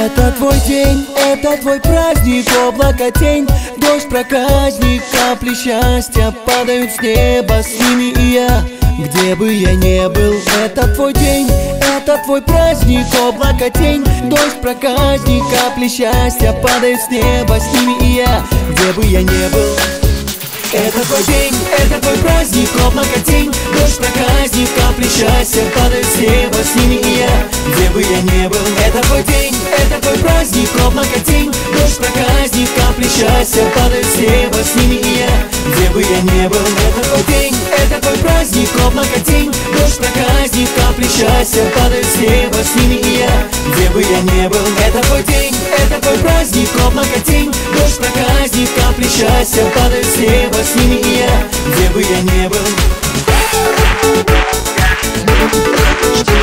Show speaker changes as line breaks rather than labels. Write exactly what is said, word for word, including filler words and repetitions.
Это твой день, это твой праздник, облако тень, дождь проказник, капли счастья падают с неба, с ними и я. Где бы я ни был, это твой день, это твой праздник, облако тень, дождь проказник, капли счастья падают с неба, с ними и я. Где бы я ни был. Это твой день, это твой праздник, облако тень, дождь проказник, капли счастья падают с неба, с ними и я. Где бы я ни был. Это твой день, это твой праздник, облако тень, дождь проказник, капли счастья падают с неба, с ними и я. Где бы я ни был. Это твой день, это твой праздник, облако тень, дождь проказник, капли счастья падают с неба, с ними и я. Где бы я ни был. Это твой день, это твой праздник, облако тень, дождь проказник, капли счастья падают с неба, с ними и я. Где бы я ни был.